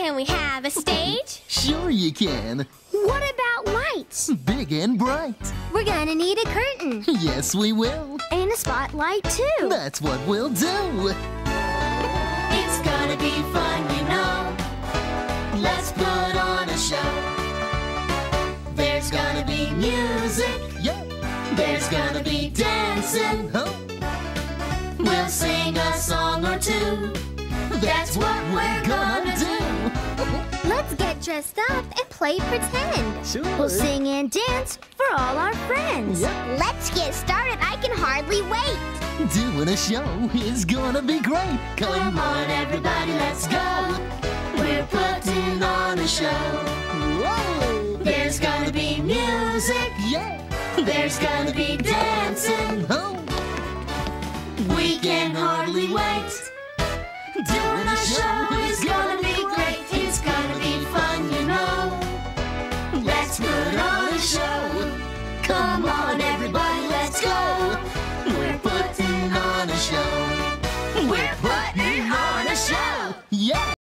Can we have a stage? Sure you can. What about lights? Big and bright. We're gonna need a curtain. Yes, we will. And a spotlight, too. That's what we'll do. It's gonna be fun, you know. Let's put on a show. There's gonna be music. Yeah. There's gonna be dancing. Huh? We'll sing a song or two. That's what we're gonna do. Let's get dressed up and play pretend. Sure. We'll sing and dance for all our friends. Yep. Let's get started. I can hardly wait. Doing a show is gonna be great. Come on, everybody, let's go. We're putting on a show. Whoa. There's gonna be music. Yeah. There's gonna be dancing. Oh. We can hardly wait. Doing a show is gonna be great. It's gonna be fun, you know. Let's put on a show. Come on,